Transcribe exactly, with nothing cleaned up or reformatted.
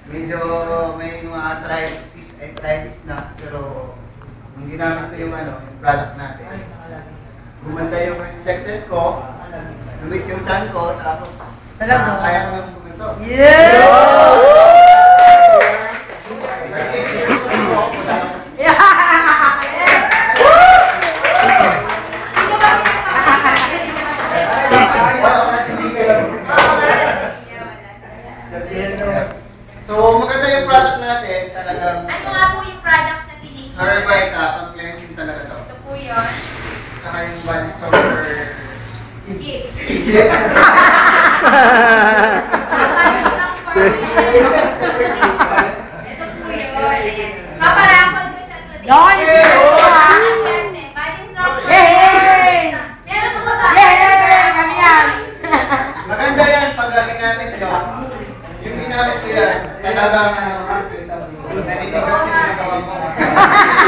medyo may mga arthritis, arthritis na, pero nung ginamit ko yung ano, yung product natin, gumanda yung reflexes ko, lumit yung chan ko, tapos uh, kaya ko nang buminto. Yeah! So, maganda yung product natin, talagang... Ano nga po yung products na tinigil? Harvita, pang cleansing talaga to. Ito po yun. Saka yung body stopper. Kids. Yes! Ito po yun. Paparakon ko siya today. Nice! Body stopper. Yay! Meron po ba? Yay! Kami yan! Maganda yan pag ginamit nyo. Yung ginamit ko yan, talagang naninigas yung nagawa mo.